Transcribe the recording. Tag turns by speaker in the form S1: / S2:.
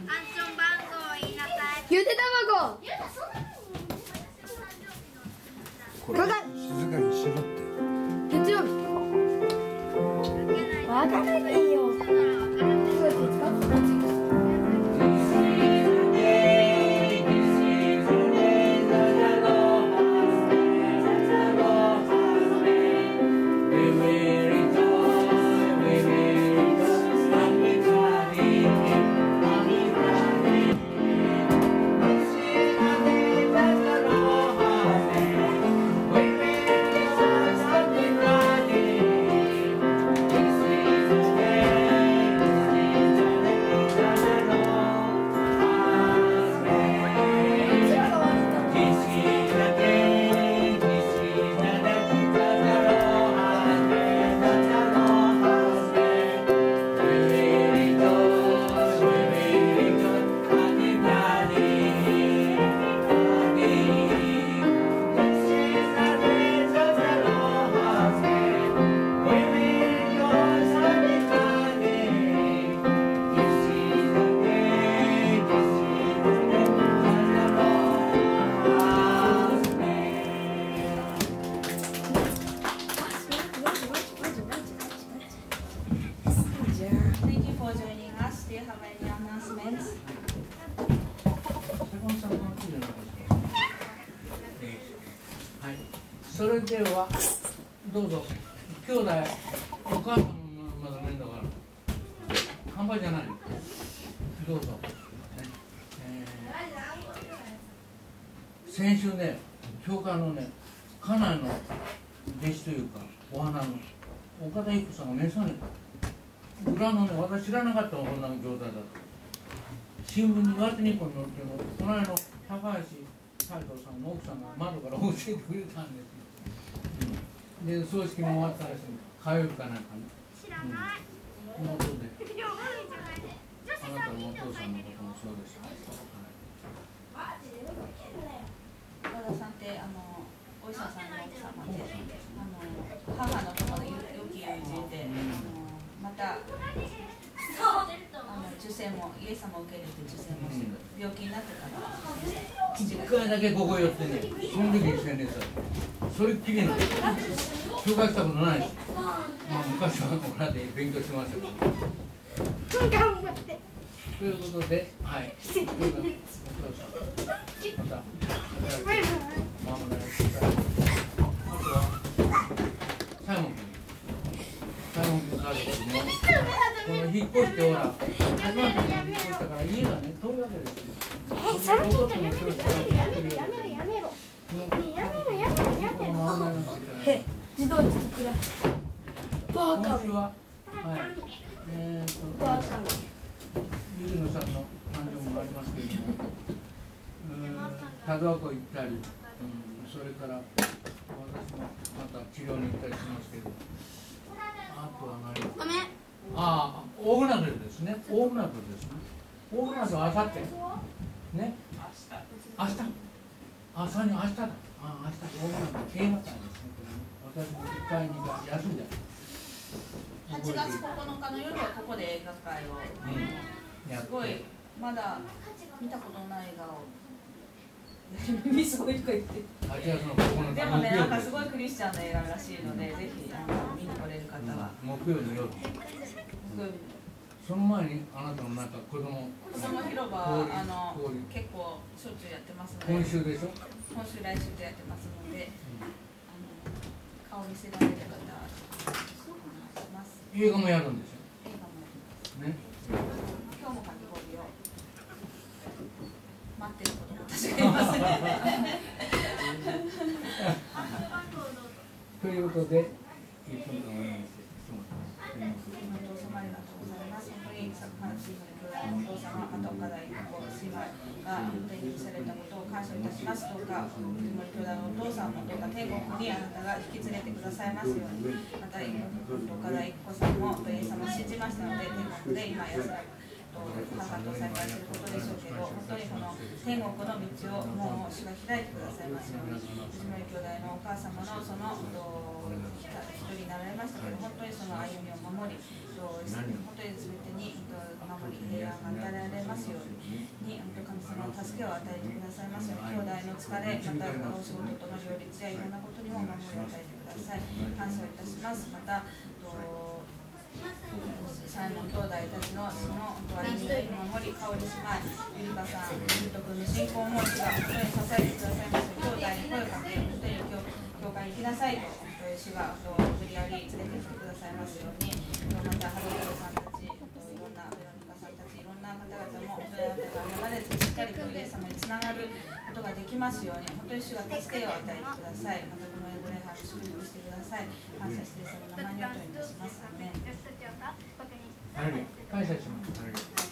S1: ンチョン番号を言いなさい。
S2: ゆで卵。
S3: これ静かにしろって。
S2: 月曜日。わからないよ。
S4: それではどうぞ。兄弟、お母さんもまだねんだから半端じゃない。どうぞ。先週ね、教会のね、家内の弟子というかお花の岡田育さんが召された。裏のね、私知らなかったの、こんな状態だと。新聞に岩手日報に載ってる隣の高橋斎藤さんの奥さんが窓から教えてくれたんですよ。で、葬式も終わったらしい。火曜日かなんかね。
S1: 知らない。
S4: 妹で。あなたのお父さんのこともそうです。
S5: 和田さんってお医者さんの奥様で、母の友の良き友人で、また受精もイエス様を受け入れて受精もして病気になってから
S4: 一回だけここ寄ってね、その時に宣伝した。それっきりの紹介したことないです。まあ昔は裏で勉強してましたけど。
S2: 頑張って。
S4: ということで、はい。また。まもなく。あとはサイモン君。サイモン君家族ね。この引っ越してほら、初めて引っ越したから家がね遠いわけですよ。
S2: それ聞いてやめろやめろやめろ。自動で作らバカ
S4: 今週は、はい、
S2: バカ
S4: ゆりのさんの誕生もありますけれども、田沢湖行ったり、それから私もまた治療に行ったりしますけれども、あとは何？
S2: ごめん。
S4: ああ、大船渡ですね。大船渡ですね。大船渡はあさって。ね。明日。明日だ。あ、明日大船渡映画館ですね。私も1回2回休んじゃう。
S5: 8月9日の夜はここで映画会を、すごいまだ見たことない映画を耳すごいとか言って
S4: 8月の9日
S5: でもね、なんかすごいクリスチャンな映画らしいので、ぜひ見に来れる方は、
S4: 木曜の夜。その前にあなたのなんか子供
S5: 広場は結構しょっちゅうやってますので、
S4: 今週でしょ。
S5: 今週来週でやってますので、顔見せられる方します。
S4: 映画もやるんですよ。
S5: 映画も
S4: ね。
S5: 今日もかき氷を待ってる子供たちがいますね。
S4: ということで、1分間お願いします。阪神の兄弟のお父様、また岡田一子姉妹が運転にされたことを感謝いたします。どうか、藤森兄弟のお父さんもどうか天国にあなたが引き連れてくださいますように、また岡田一子さんもイエス様を信じましたので、天国で今安らか母と再会することでしょうけど、本当にこの天国の道をもう主が開いてくださいますように、藤森兄弟のお母様のその一人になられましたけど、本当にその歩みを守り、本当に全てに守り、平が与えられますように、神様の助けを与えてくださいますように、兄弟の疲れ、またお仕事との両立やいろんなことにも守りを与えてください。感謝をいたします。またサイモン兄弟たちのその歩みを守り、香り姉妹、ゆりかさん、ゆうとくんの信仰を持ちが本当に支えてくださいますように、兄弟に声をかけ、本当に教会に行きなさいと、主が無理やり連れてきてくださいますように、またハロルさんたち、いろんなベロニカさんたち、いろんな方々も本当にあなたが離れてしっかりとイエス様につながることができますように、本当に主が助けを与えてください。またこのエブレハム祝福してください。感謝してその名前にお祈りいたします。アーメン。
S3: 感謝します。